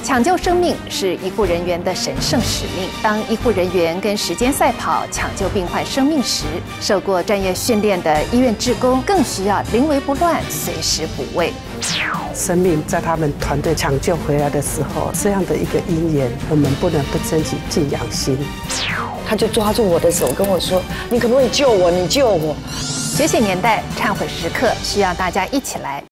抢救生命是医护人员的神圣使命。当医护人员跟时间赛跑抢救病患生命时，受过专业训练的医院志工更需要临危不乱，随时补位。 生命在他们团队抢救回来的时候，这样的一个因缘，我们不能不珍惜敬仰心。 他就抓住我的手跟我说：“你可不可以救我？你救我！” 觉醒年代忏悔时刻，需要大家一起来